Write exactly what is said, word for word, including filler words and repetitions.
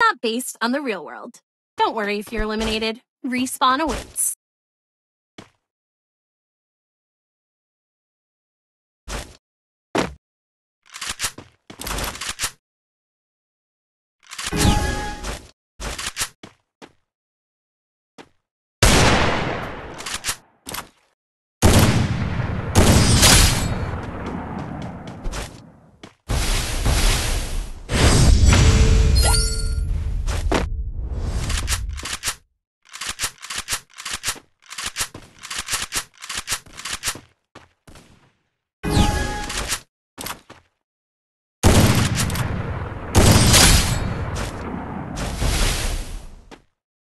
not based on the real world. Don't worry if you're eliminated. Respawn awaits.